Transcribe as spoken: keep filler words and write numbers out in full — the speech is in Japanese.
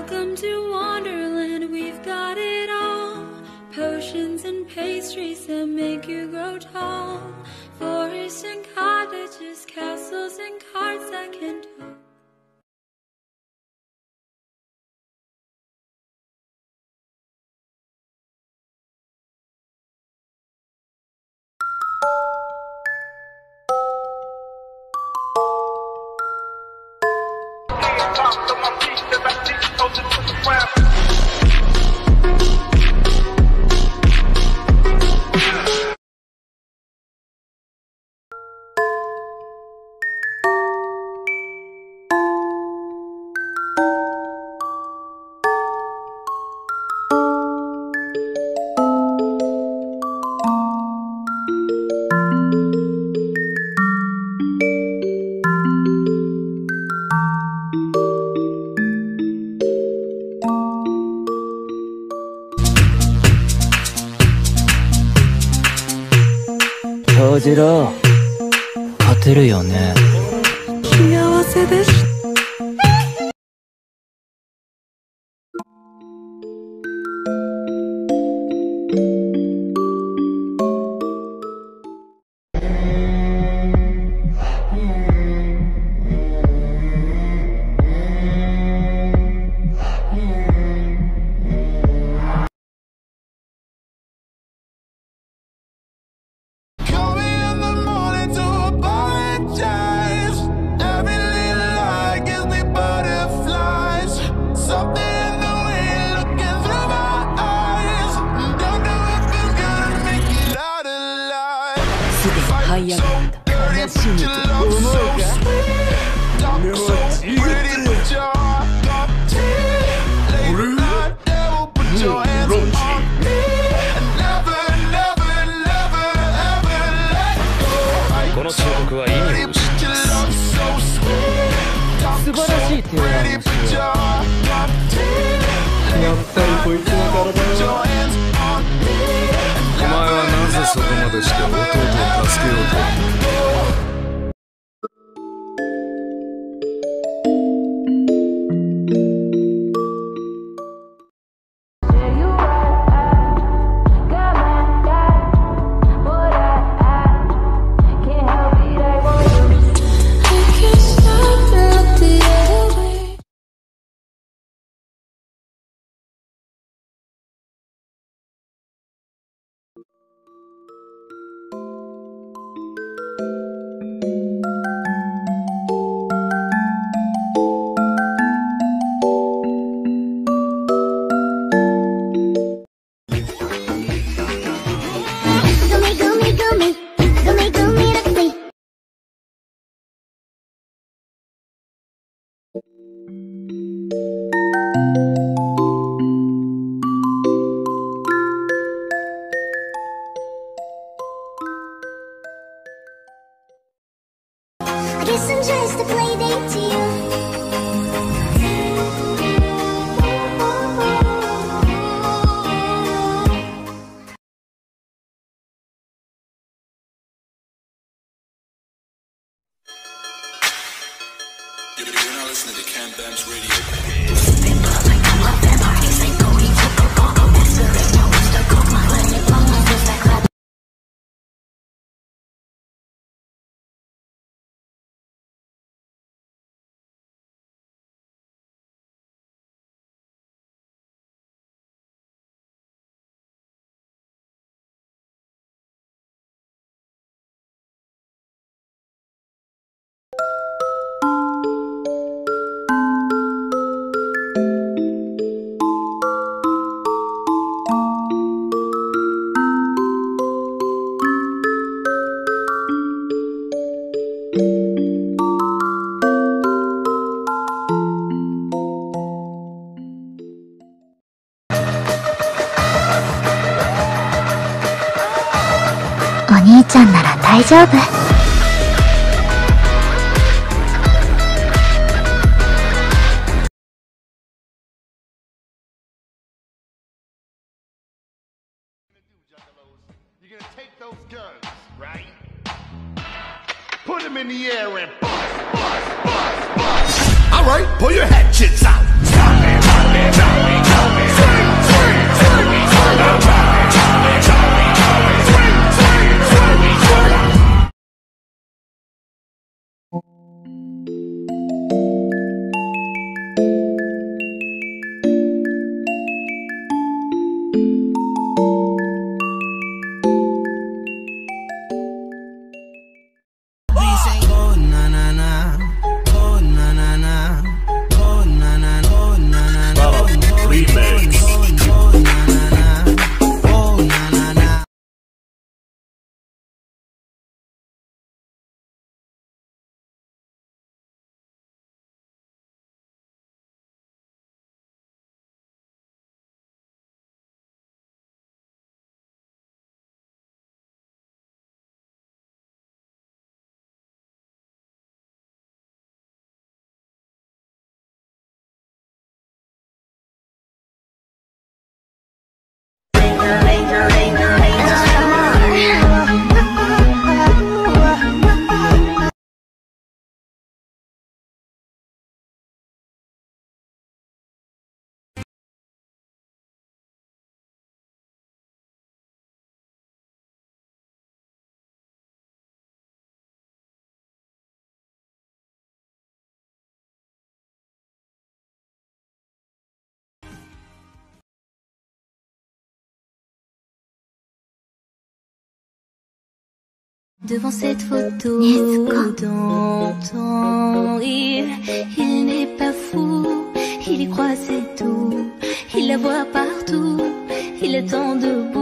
Welcome to Wonderland, we've got it all. Potions and pastries that make you grow tall. Forests and cottages, castles and carts that can talk. 長次郎、勝てるよね。 幸せです。 すでに這い上がった悲しみと思うか。俺は自由だ。俺はロンチ。 この彫刻は意味を失ってます。 素晴らしい提案をしよう。やっぱりこいつの体よ。 お前はなぜそこまでして弟を助けようと。 I guess I'm just a playdate to you. You're now listening to Cam Bam's radio. お兄ちゃんなら大丈夫。 You're gonna take those guns, right? Put them in the air and bust, bust, bust, bust. All right, pull your hatchets out. Stop it, stop it. devant cette photo. Dans ton rire, il n'est pas fou, il y croit c'est tout. Il la voit partout, il attend debout.